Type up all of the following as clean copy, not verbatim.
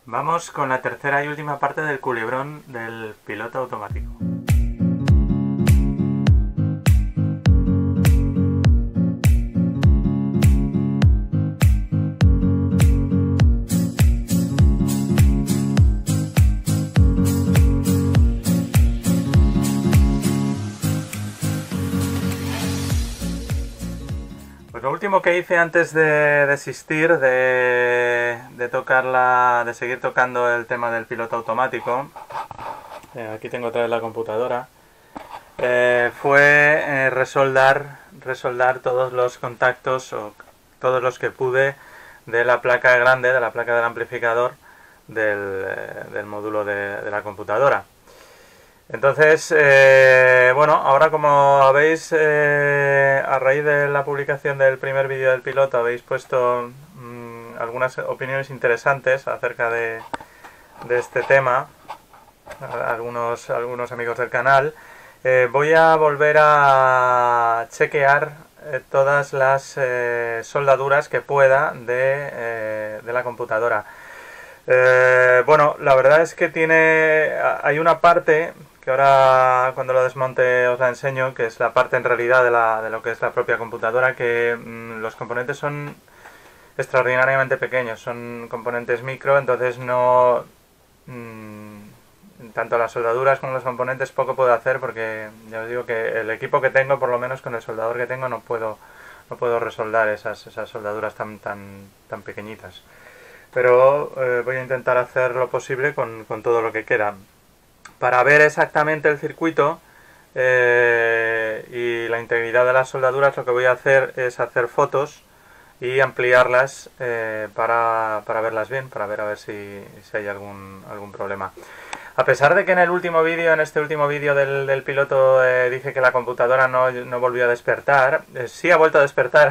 Vamos con la tercera y última parte del culebrón del piloto automático. Pues lo último que hice antes de desistir de seguir tocando el tema del piloto automático, aquí tengo otra vez la computadora, fue resoldar todos los contactos o todos los que pude de la placa grande, de la placa del amplificador del módulo de la computadora. Entonces, bueno, ahora como veis, a raíz de la publicación del primer vídeo del piloto habéis puesto algunas opiniones interesantes acerca de este tema, algunos amigos del canal. Voy a volver a chequear todas las soldaduras que pueda de la computadora. Bueno, la verdad es que hay una parte que ahora cuando lo desmonte os la enseño, que es la parte en realidad de lo que es la propia computadora, que los componentes son extraordinariamente pequeños, son componentes micro, entonces no tanto las soldaduras como los componentes poco puedo hacer, porque ya os digo que el equipo que tengo, por lo menos con el soldador que tengo, no puedo resoldar esas soldaduras tan pequeñitas. Pero voy a intentar hacer lo posible con todo lo que queda. Para ver exactamente el circuito y la integridad de las soldaduras, lo que voy a hacer es hacer fotos y ampliarlas para verlas bien, para ver a ver si hay algún problema. A pesar de que en este último vídeo del piloto dije que la computadora no volvió a despertar, sí ha vuelto a despertar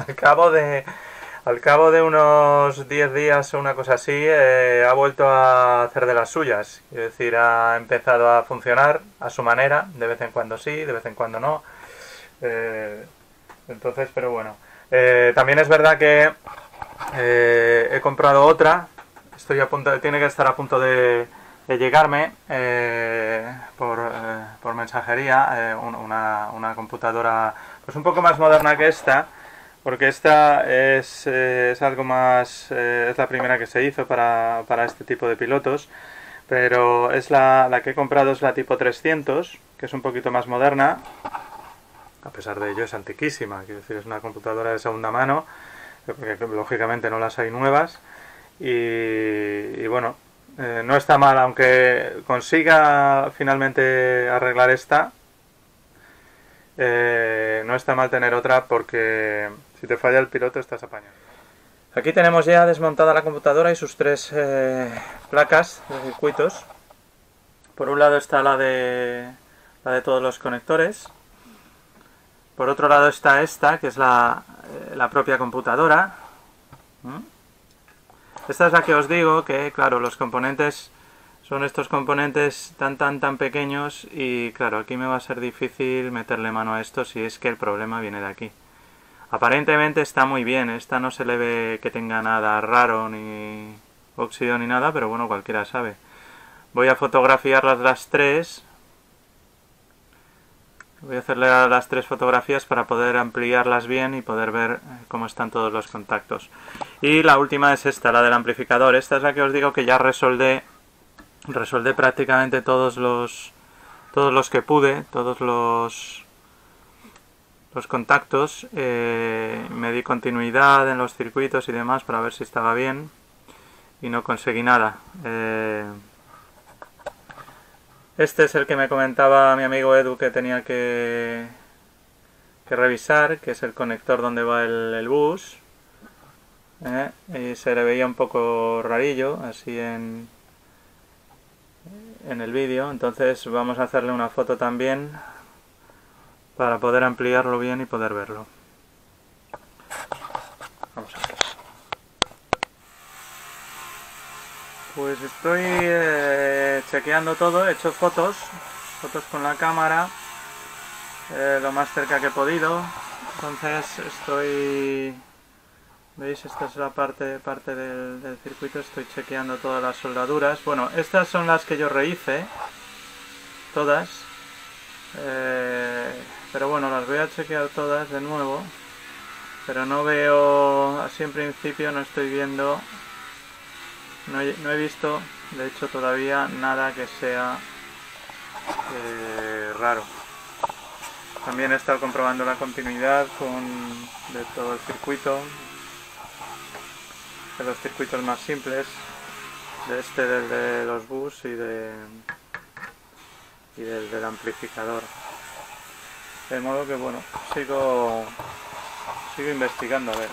al cabo de unos 10 días o una cosa así, ha vuelto a hacer de las suyas. Es decir, ha empezado a funcionar a su manera, de vez en cuando sí, de vez en cuando no. Entonces, pero bueno. También es verdad que he comprado otra. Tiene que estar a punto de llegarme por mensajería, una computadora pues un poco más moderna que esta. Porque esta es algo más, es la primera que se hizo para este tipo de pilotos, pero es la que he comprado es la tipo 300, que es un poquito más moderna, a pesar de ello es antiquísima, quiero decir, es una computadora de segunda mano, porque lógicamente no las hay nuevas, y bueno, no está mal, aunque consiga finalmente arreglar esta, no está mal tener otra porque si te falla el piloto estás apañado. Aquí tenemos ya desmontada la computadora y sus tres placas de circuitos. Por un lado está la de todos los conectores. Por otro lado está esta, que es la propia computadora. Esta es la que os digo que, claro, los componentes son estos componentes tan pequeños y, claro, aquí me va a ser difícil meterle mano a esto si es que el problema viene de aquí. Aparentemente está muy bien, esta no se le ve que tenga nada raro, ni óxido ni nada, pero bueno, cualquiera sabe. Voy a fotografiarlas las tres. Voy a hacerle las tres fotografías para poder ampliarlas bien y poder ver cómo están todos los contactos. Y la última es esta, la del amplificador. Esta es la que os digo que ya resoldé prácticamente todos los que pude, todos los contactos, me di continuidad en los circuitos y demás para ver si estaba bien y no conseguí nada. Este es el que me comentaba mi amigo Edu que tenía que revisar, que es el conector donde va el bus, y se le veía un poco rarillo así en el vídeo, entonces vamos a hacerle una foto también para poder ampliarlo bien y poder verlo. Vamos a ver. Pues estoy chequeando todo, he hecho fotos con la cámara, lo más cerca que he podido, entonces estoy ¿Veis? Esta es la parte del circuito. Estoy chequeando todas las soldaduras. Bueno, estas son las que yo rehice. Todas. Pero bueno, las voy a chequear todas de nuevo. Pero no veo... Así en principio no estoy viendo... No he visto, de hecho, todavía nada que sea raro. También he estado comprobando la continuidad de todo el circuito. De los circuitos más simples, del de los bus y del amplificador. De modo que bueno, sigo investigando a ver.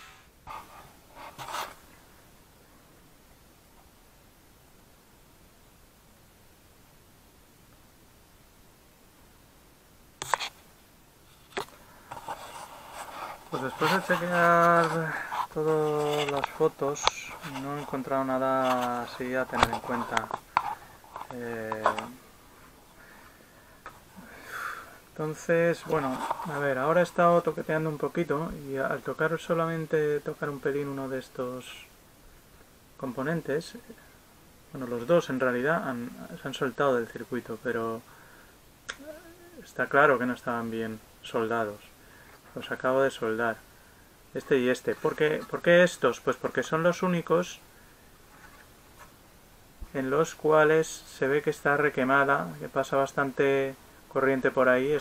Pues después de chequear todas las fotos, no he encontrado nada así a tener en cuenta. Entonces, bueno, a ver, ahora he estado toqueteando un poquito y al solamente tocar un pelín uno de estos componentes, bueno, los dos en realidad se han soltado del circuito, pero está claro que no estaban bien soldados. Los acabo de soldar. Este y este. ¿Por qué estos? Pues porque son los únicos en los cuales se ve que está requemada, que pasa bastante corriente por ahí,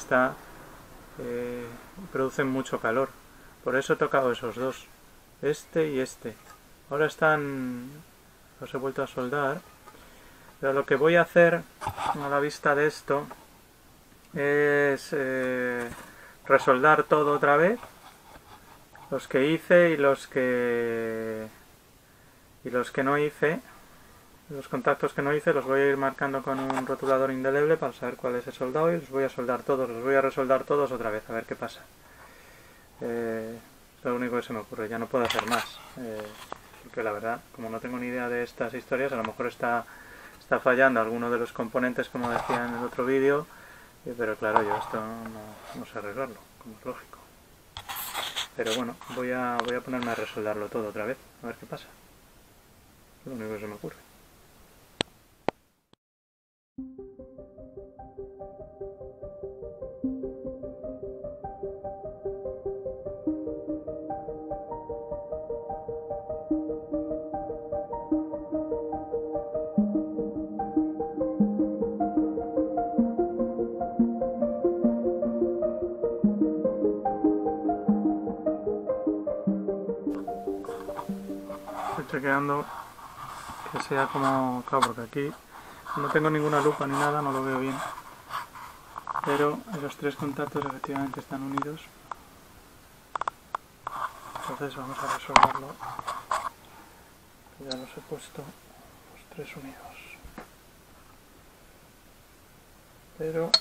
producen mucho calor. Por eso he tocado esos dos. Este y este. Ahora los he vuelto a soldar. Pero lo que voy a hacer a la vista de esto es resoldar todo otra vez. Los que hice y los que no hice, los contactos que no hice los voy a ir marcando con un rotulador indeleble para saber cuáles he soldado y los voy a soldar todos, los voy a resoldar todos otra vez, a ver qué pasa. Es lo único que se me ocurre, ya no puedo hacer más, porque la verdad, como no tengo ni idea de estas historias, a lo mejor está fallando alguno de los componentes, como decía en el otro vídeo, pero claro, yo esto no sé arreglarlo, como es lógico. Pero bueno, voy a ponerme a resoldarlo todo otra vez, a ver qué pasa. Es lo único que se me ocurre. Estoy chequeando que sea como... Claro, porque aquí no tengo ninguna lupa ni nada, no lo veo bien. Pero los tres contactos efectivamente están unidos. Entonces vamos a resolverlo. Ya los he puesto los tres unidos. Pero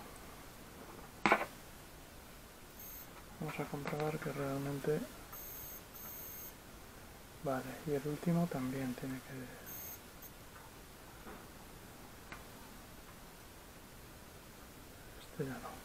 vamos a comprobar que realmente... Vale, y el último también tiene que... Este ya no.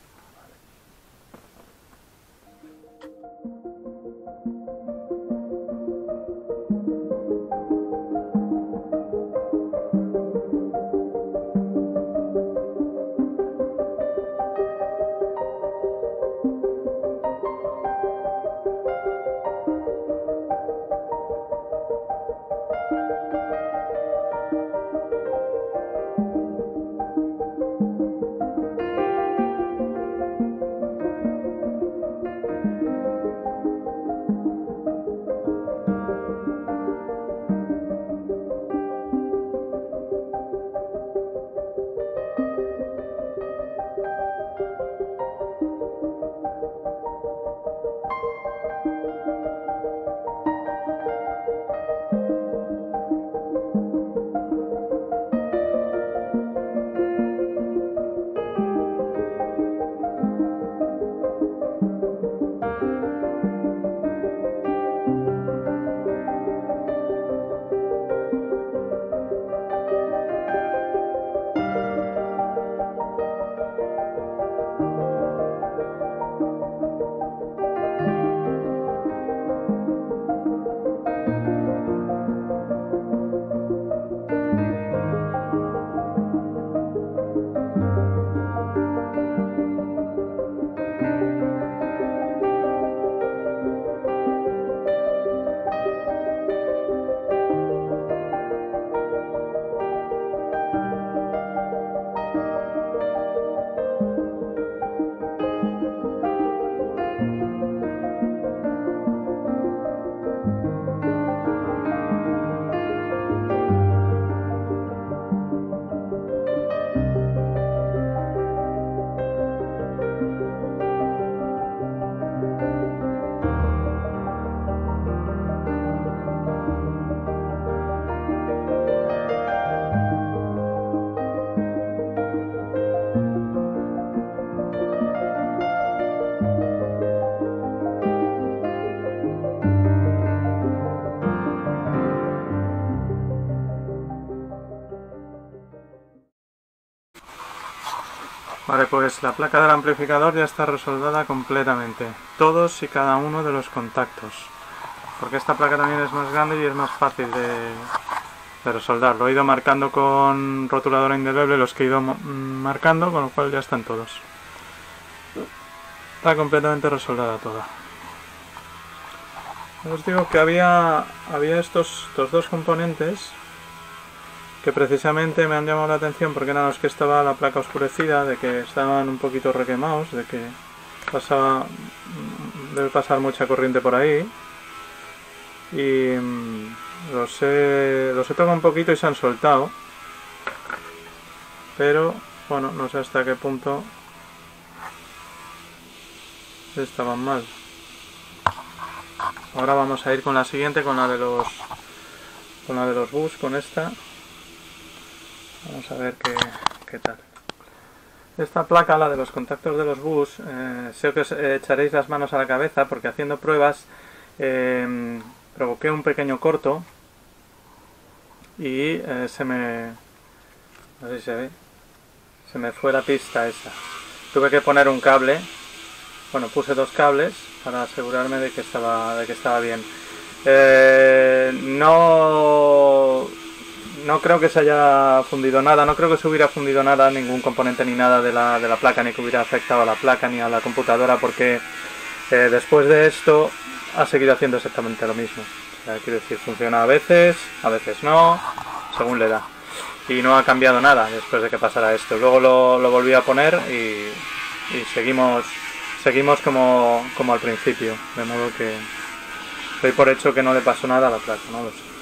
Vale, pues la placa del amplificador ya está resoldada completamente. Todos y cada uno de los contactos. Porque esta placa también es más grande y es más fácil de resoldar. Lo he ido marcando con rotuladora indeleble los que he ido marcando, con lo cual ya están todos. Está completamente resoldada toda. Os digo que había estos dos componentes que precisamente me han llamado la atención porque eran los que estaba la placa oscurecida, de que estaban un poquito requemados, de que debe pasar mucha corriente por ahí. Y los he tocado un poquito y se han soltado. Pero, bueno, no sé hasta qué punto estaban mal. Ahora vamos a ir con la siguiente, con la de los bus, con esta. Vamos a ver qué tal. Esta placa, la de los contactos de los bus, sé que os echaréis las manos a la cabeza porque haciendo pruebas provoqué un pequeño corto y no sé si se ve, se me fue la pista esa. Tuve que poner un cable, bueno, puse 2 cables para asegurarme de que estaba bien. No creo que se haya fundido nada, no creo que se hubiera fundido nada, ningún componente ni nada de la placa, ni que hubiera afectado a la placa ni a la computadora, porque después de esto ha seguido haciendo exactamente lo mismo. O sea, quiero decir, funciona a veces no, según le da. Y no ha cambiado nada después de que pasara esto. Luego lo volví a poner y seguimos como al principio, de modo que doy por hecho que no le pasó nada a la placa, no lo sé.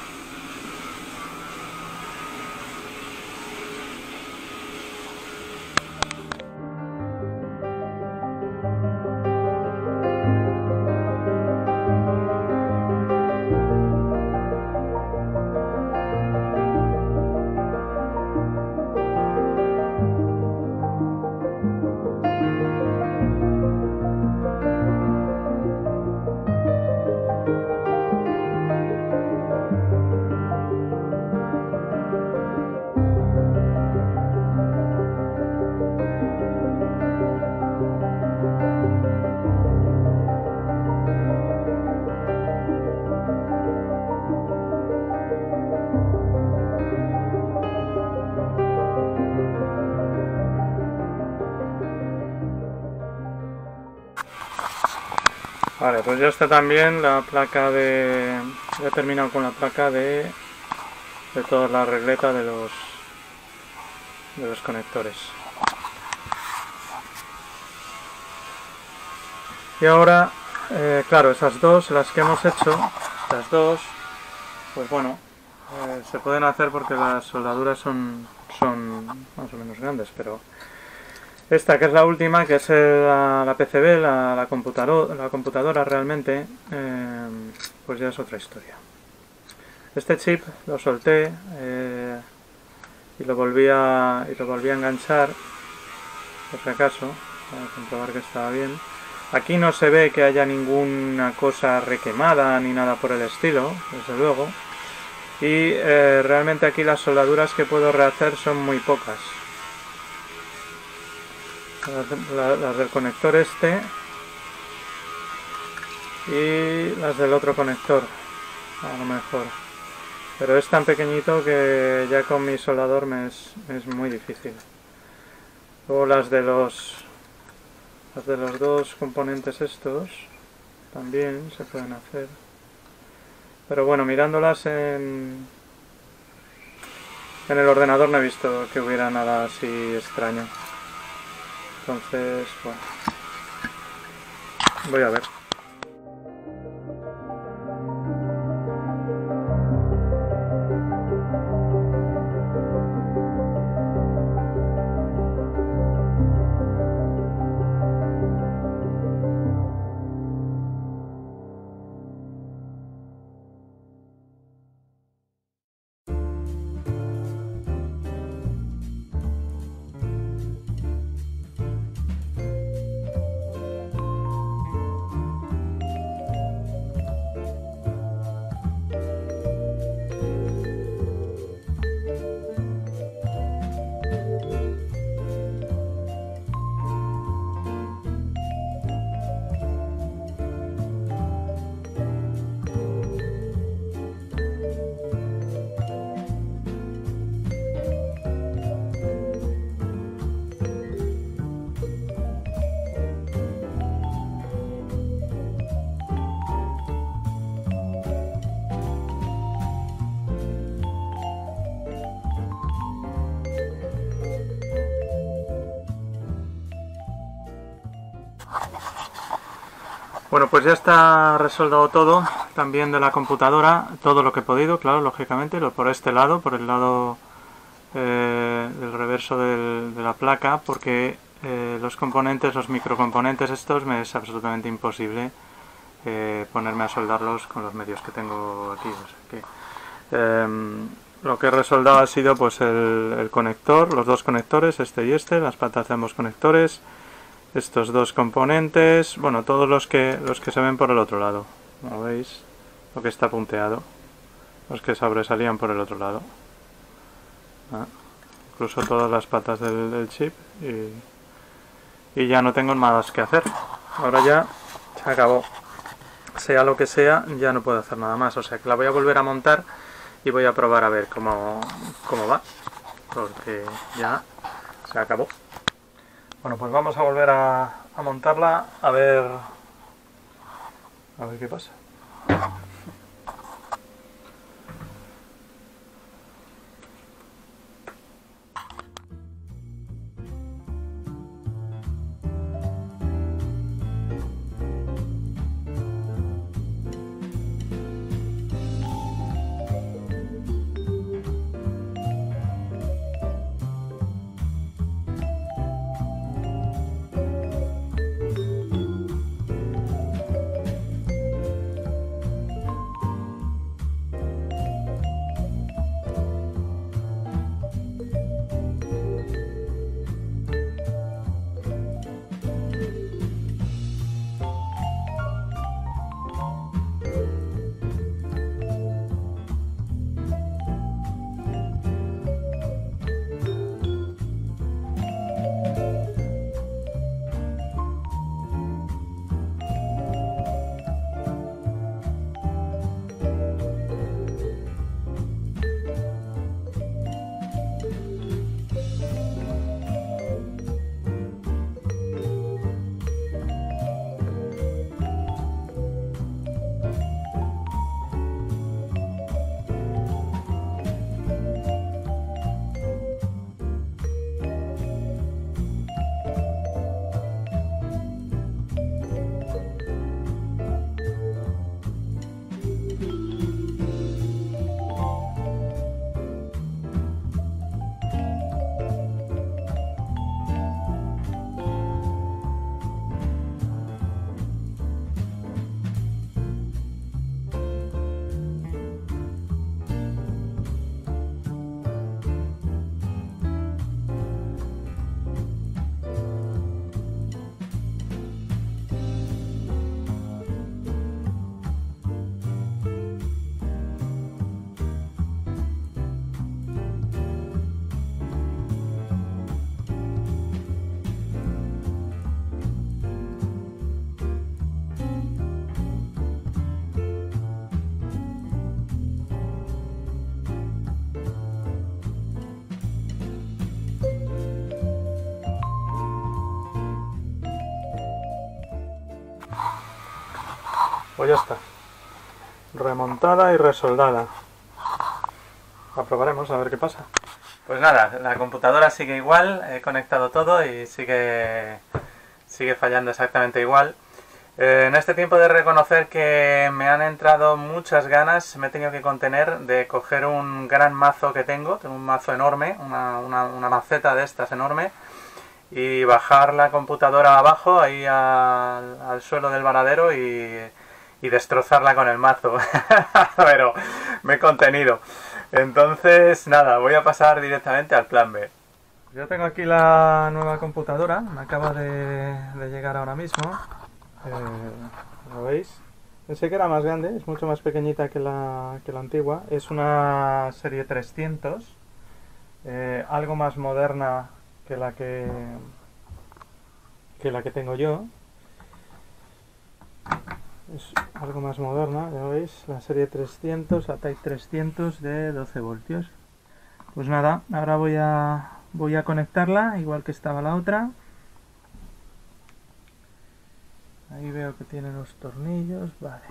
Vale, pues ya está también la placa de... Ya he terminado con la placa de toda la regleta de los conectores. Y ahora, claro, esas dos, las que hemos hecho, estas dos, pues bueno, se pueden hacer porque las soldaduras son más o menos grandes, pero... Esta, que es la última, que es la PCB, la computadora realmente, pues ya es otra historia. Este chip lo solté y lo volví a enganchar, por si acaso, para comprobar que estaba bien. Aquí no se ve que haya ninguna cosa requemada ni nada por el estilo, desde luego. Y realmente aquí las soldaduras que puedo rehacer son muy pocas. Las del conector este y las del otro conector, a lo mejor, pero es tan pequeñito que ya con mi soldador me es muy difícil. Luego las de los dos componentes estos también se pueden hacer, pero bueno, mirándolas en el ordenador no he visto que hubiera nada así extraño. Entonces, bueno, voy a ver. Bueno, pues ya está resoldado todo, también de la computadora, todo lo que he podido, claro, lógicamente, por este lado, por el lado del reverso de la placa, porque los componentes, los microcomponentes estos, me es absolutamente imposible ponerme a soldarlos con los medios que tengo aquí. O sea que, lo que he resoldado ha sido pues el conector, los dos conectores, este y este, las patas de ambos conectores, estos dos componentes, bueno, todos los que se ven por el otro lado, ¿lo veis? Lo que está punteado, los que sobresalían por el otro lado. Incluso todas las patas del chip y ya no tengo más que hacer. Ahora ya se acabó. Sea lo que sea, ya no puedo hacer nada más. O sea que la voy a volver a montar y voy a probar a ver cómo va. Porque ya se acabó. Bueno, pues vamos a volver a montarla a ver qué pasa. Pues ya está, remontada y resoldada. La probaremos a ver qué pasa. Pues nada, la computadora sigue igual, he conectado todo y sigue fallando exactamente igual. En este tiempo de reconocer que me han entrado muchas ganas, me he tenido que contener de coger un gran mazo que tengo un mazo enorme, una maceta de estas enorme, y bajar la computadora abajo, ahí al suelo del varadero y destrozarla con el mazo. Pero me he contenido. Entonces, nada, voy a pasar directamente al plan B. Yo tengo aquí la nueva computadora, me acaba de llegar ahora mismo. ¿Lo veis? Pensé que era más grande, es mucho más pequeñita que la antigua. Es una serie 300, algo más moderna que la que tengo yo. Es algo más moderna, ya veis, la serie 300, la Type 300 de 12 voltios. Pues nada, ahora voy a conectarla, igual que estaba la otra. Ahí veo que tiene los tornillos, vale.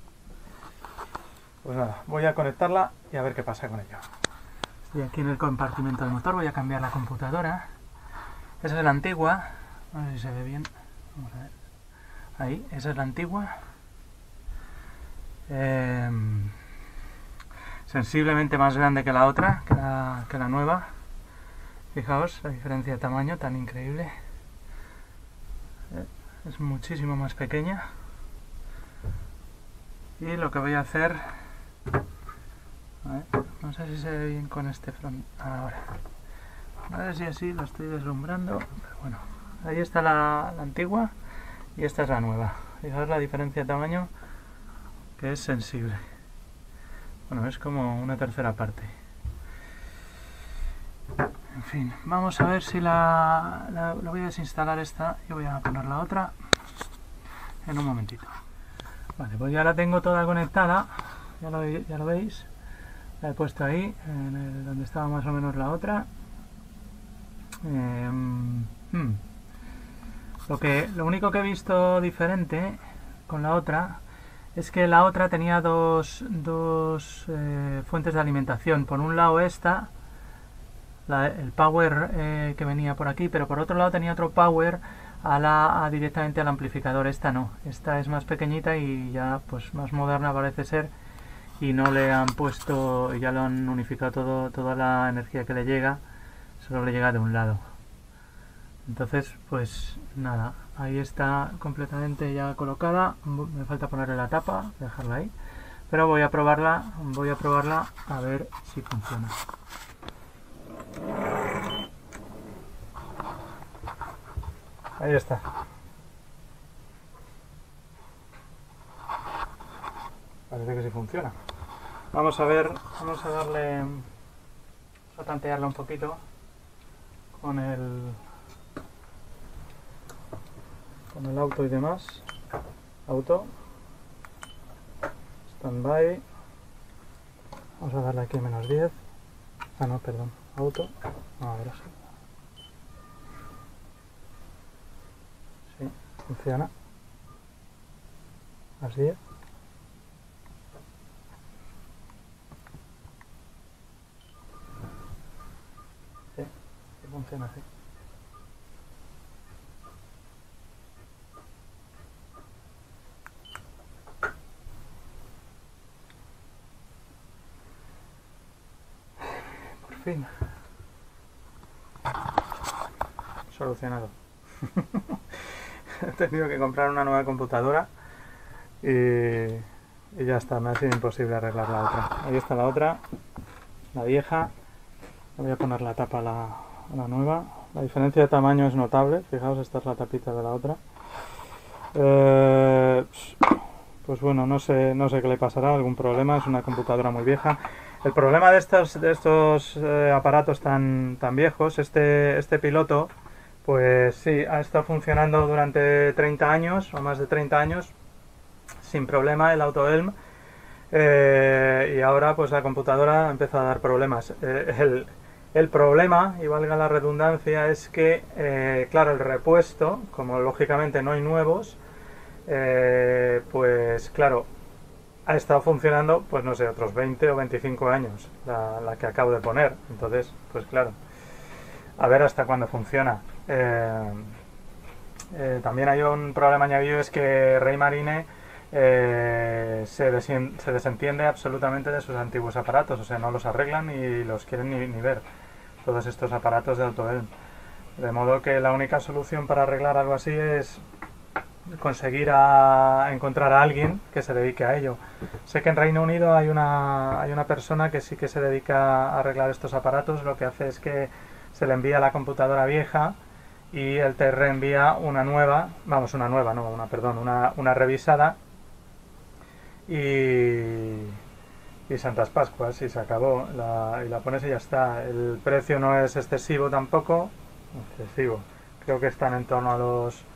Pues nada, voy a conectarla y a ver qué pasa con ello. Estoy aquí en el compartimento del motor, voy a cambiar la computadora. Esa es la antigua, a ver si se ve bien. Vamos a ver. Ahí, esa es la antigua. Sensiblemente más grande que la otra, que la nueva. Fijaos la diferencia de tamaño tan increíble. Es muchísimo más pequeña. Y lo que voy a hacer, a ver, no sé si se ve bien con este front ahora. A ver si así lo estoy deslumbrando. Pero bueno, ahí está la antigua y esta es la nueva. Fijaos la diferencia de tamaño, que es sensible. Bueno, es como una tercera parte. En fin, vamos a ver si la voy a desinstalar esta y voy a poner la otra en un momentito. Vale, pues ya la tengo toda conectada, ya lo veis. La he puesto ahí, donde estaba más o menos la otra. Lo único que he visto diferente con la otra es que la otra tenía dos fuentes de alimentación. Por un lado esta, el power que venía por aquí, pero por otro lado tenía otro power directamente al amplificador. Esta no, esta es más pequeñita y ya pues más moderna parece ser, y no le han puesto, ya lo han unificado toda la energía que le llega, solo le llega de un lado. Entonces pues nada, ahí está completamente ya colocada. Me falta ponerle la tapa, dejarla ahí, pero voy a probarla a ver si funciona. Ahí está. Parece que sí funciona. Vamos a tantearla un poquito con el auto y demás. Auto, standby. Vamos a darle aquí -10. Ah, no, perdón. Auto. Ahora sí. Sí, funciona. Así es. Sí, sí funciona así. Por fin. Solucionado. He tenido que comprar una nueva computadora y ya está, me ha sido imposible arreglar la otra. Ahí está la otra, la vieja. Le voy a poner la tapa a la nueva. La diferencia de tamaño es notable. Fijaos, esta es la tapita de la otra. Pues bueno, no sé qué le pasará, algún problema. Es una computadora muy vieja. El problema de estos aparatos tan viejos, este piloto, pues sí, ha estado funcionando durante 30 años o más de 30 años sin problema el AutoElm, y ahora pues la computadora empieza a dar problemas. El problema, y valga la redundancia, es que claro, el repuesto, como lógicamente no hay nuevos, pues claro, ha estado funcionando, pues no sé, otros 20 o 25 años la que acabo de poner. Entonces, pues claro, a ver hasta cuándo funciona. También hay un problema añadido, es que Rey Marine se desentiende absolutamente de sus antiguos aparatos, o sea, no los arreglan ni los quieren ni ver, todos estos aparatos de AutoElm. De modo que la única solución para arreglar algo así es conseguir encontrar a alguien que se dedique a ello. Sé que en Reino Unido hay una persona que sí que se dedica a arreglar estos aparatos. Lo que hace es que se le envía la computadora vieja y él te reenvía una nueva, una revisada, y Santas Pascuas, y se acabó, y la pones y ya está. El precio no es excesivo tampoco, creo que están en torno a los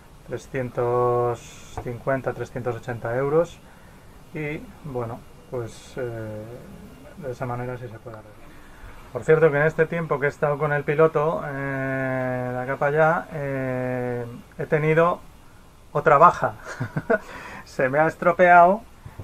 350, 380 euros, y bueno, pues de esa manera sí se puede arreglar. Por cierto, que en este tiempo que he estado con el piloto, de acá para allá, he tenido otra baja. Se me ha estropeado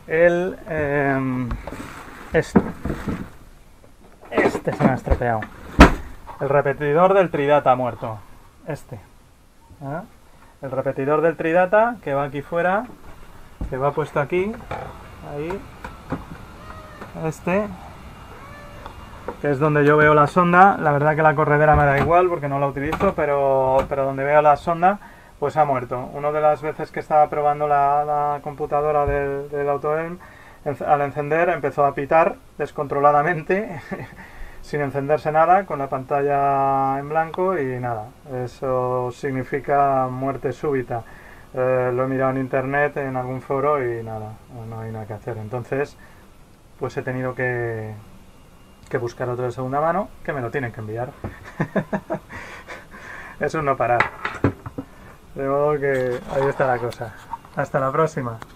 este se me ha estropeado. El repetidor del Tridata ha muerto. el repetidor del Tridata, que va aquí fuera, que va puesto aquí, ahí, este, que es donde yo veo la sonda. La verdad que la corredera me da igual porque no la utilizo, pero donde veo la sonda pues ha muerto. Una de las veces que estaba probando la computadora del AutoElm, al encender empezó a pitar descontroladamente sin encenderse nada, con la pantalla en blanco y nada. Eso significa muerte súbita. Lo he mirado en internet, en algún foro, y nada, no hay nada que hacer. Entonces pues he tenido que buscar otro de segunda mano, que me lo tienen que enviar. Es un no parar. De modo que ahí está la cosa. Hasta la próxima.